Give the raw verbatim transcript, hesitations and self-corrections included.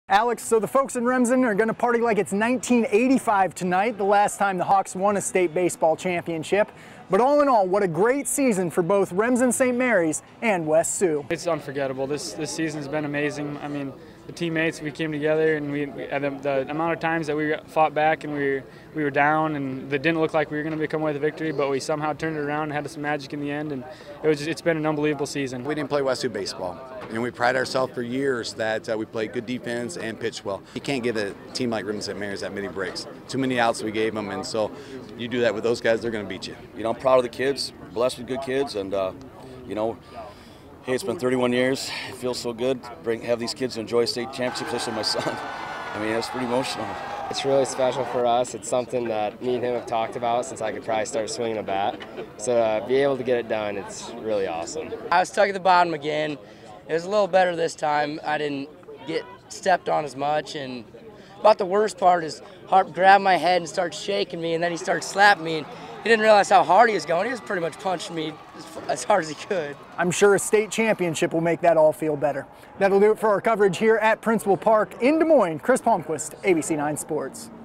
Alex, so the folks in Remsen are going to party like it's nineteen eighty-five tonight, the last time the Hawks won a state baseball championship. But all in all, what a great season for both Remsen Saint Mary's and West Sioux. It's unforgettable. This this season's been amazing. I mean, the teammates, we came together, and we, we the, the amount of times that we fought back and we were, we were down, and it didn't look like we were going to come away with a victory, but we somehow turned it around and had some magic in the end, and it was just, it's been an unbelievable season. We didn't play West Sioux baseball, and we pride ourselves for years that uh, we played good defense and pitched well. You can't give a team like Remsen Saint Mary's that many breaks. Too many outs we gave them, and so you do that with those guys, they're going to beat you. You know, I'm proud of the kids, blessed with good kids, and uh, you know, hey, it's been thirty-one years. It feels so good to bring have these kids enjoy state championships, especially my son. I mean, it's pretty emotional. It's really special for us. It's something that me and him have talked about since I could probably start swinging a bat. So to be able to get it done, it's really awesome. I was stuck at the bottom again. It was a little better this time. I didn't get stepped on as much, and about the worst part is Harp grabbed my head and started shaking me, and then he started slapping me, and he didn't realize how hard he was going. He was pretty much punching me as hard as he could. I'm sure a state championship will make that all feel better. That'll do it for our coverage here at Principal Park in Des Moines. Chris Palmquist, A B C nine Sports.